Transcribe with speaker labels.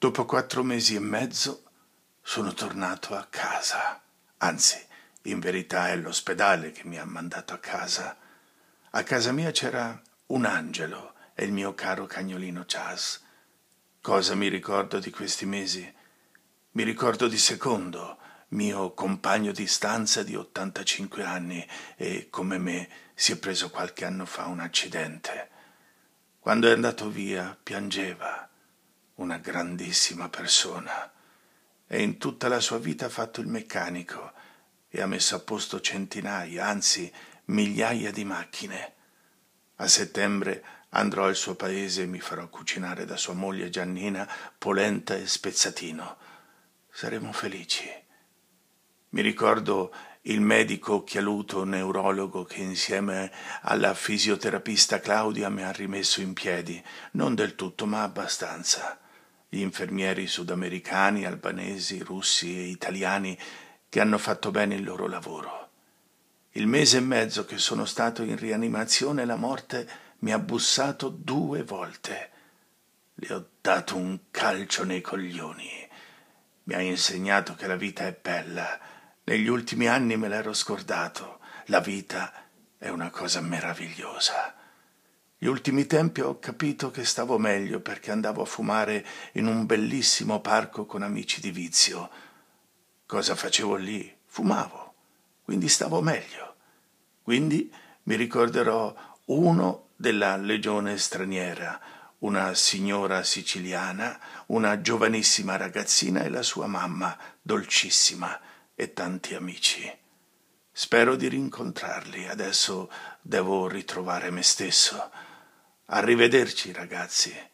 Speaker 1: Dopo 4 mesi e mezzo sono tornato a casa. Anzi, in verità è l'ospedale che mi ha mandato a casa. A casa mia c'era un angelo e il mio caro cagnolino Chas. Cosa mi ricordo di questi mesi? Mi ricordo di Secondo, mio compagno di stanza di 85 anni e, come me, si è preso qualche anno fa un accidente. Quando è andato via, piangeva. Una grandissima persona. E in tutta la sua vita ha fatto il meccanico e ha messo a posto centinaia, anzi migliaia di macchine. A settembre andrò al suo paese e mi farò cucinare da sua moglie Giannina polenta e spezzatino. Saremo felici. Mi ricordo il medico occhialuto neurologo che insieme alla fisioterapista Claudia mi ha rimesso in piedi, non del tutto ma abbastanza. Gli infermieri sudamericani, albanesi, russi e italiani che hanno fatto bene il loro lavoro. Il mese e mezzo che sono stato in rianimazione la morte mi ha bussato 2 volte. Le ho dato un calcio nei coglioni. Mi ha insegnato che la vita è bella. Negli ultimi anni me l'ero scordato. La vita è una cosa meravigliosa. Gli ultimi tempi ho capito che stavo meglio perché andavo a fumare in un bellissimo parco con amici di vizio. Cosa facevo lì? Fumavo. Quindi stavo meglio. Quindi mi ricorderò uno della legione straniera, una signora siciliana, una giovanissima ragazzina e la sua mamma, dolcissima, e tanti amici. Spero di rincontrarli, adesso devo ritrovare me stesso. Arrivederci, ragazzi.